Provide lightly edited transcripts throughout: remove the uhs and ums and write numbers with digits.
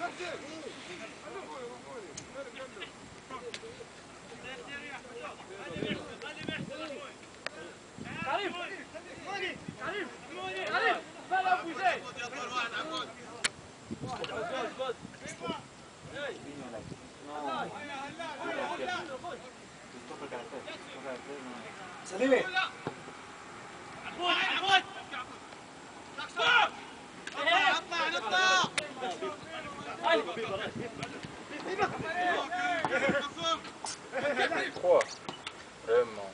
سليم Quoi? Vraiment.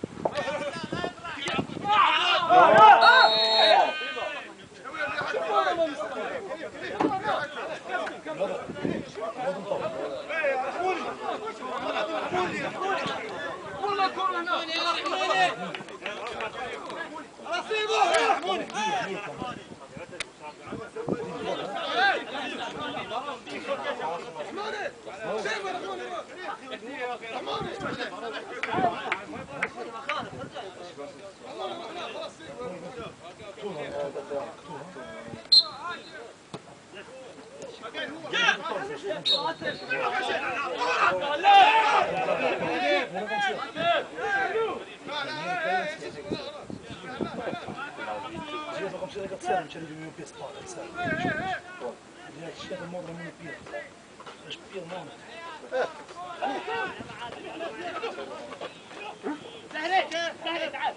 C'è di mio piede spalla, sai? Direi che c'è da muovere il mio piede. Respiro non. تعال تعال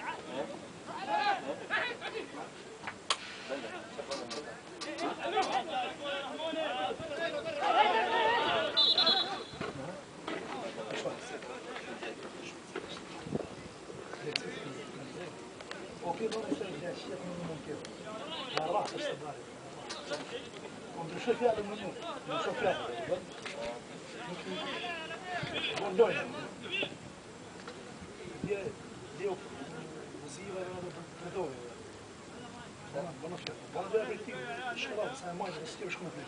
Okej, då är det jag ser på någon kul. Jag har rätt att ställa. Om du ser fjärde minut, du ser fjärde. Vad då? Det är وزيرة هذا بدوي. والله شوف. والله جاب كثير الشباب ساعة ما يستوي شكون فيه.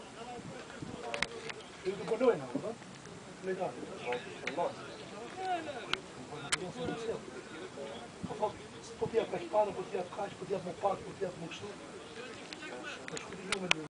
يقول بدوي هنا والله. اللي قال. الله. Podia para a espada, podia de raios, podia de uma parte, podia de uma questão. Mas